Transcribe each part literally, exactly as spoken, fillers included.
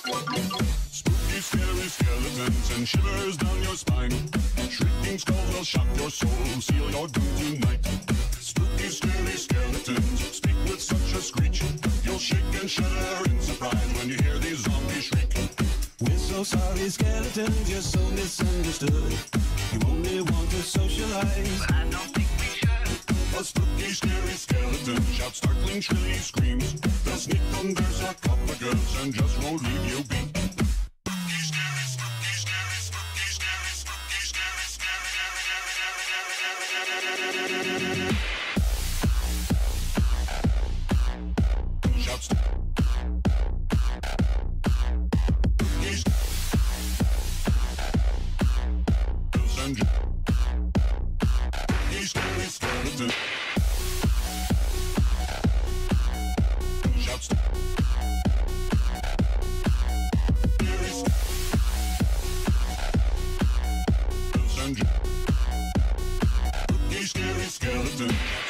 Spooky, scary skeletons and shivers down your spine. Shrieking skulls will shock your soul, seal your doom tonight. Spooky, scary skeletons speak with such a screech. You'll shake and shudder in surprise when you hear these zombies shriek. We're so sorry, skeletons, you're so misunderstood. You only want to socialize, but I don't think we should. A spooky, scary skeleton shouts startling, shrilly screams. They'll sneak under sarcophagus and just won't leave you be. Shouts. He's scary skeleton. Shouts. He's scary skeleton.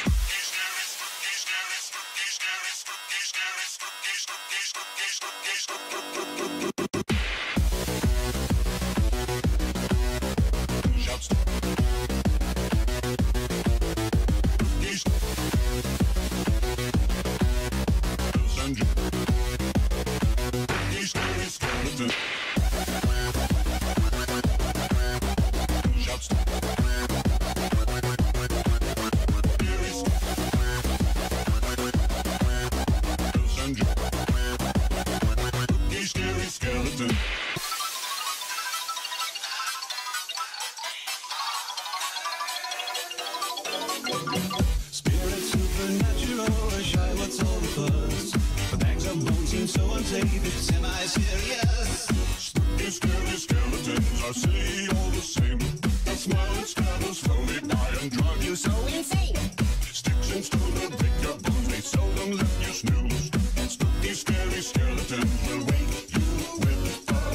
Shouts. He's scary skeleton. Shouts. He's scary skeleton. spirit supernatural, or shy, what's all the buzz? The bags of bones seem so unsafe, it's semi-serious. Spooky, scary skeletons are silly all the same. They'll smile at scabbles slowly by and drive you so insane. Sticks and stones will break your bones, they seldom let you snooze. Spooky, scary skeletons will wake you with a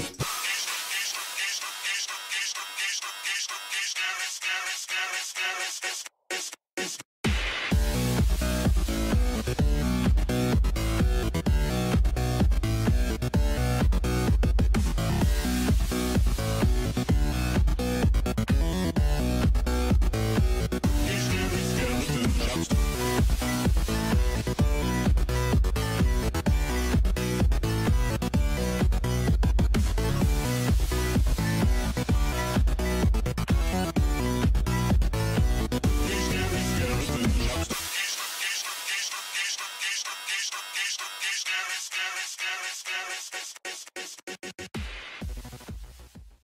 Scary, scary, scary, scary, scary, scary, scary, scary.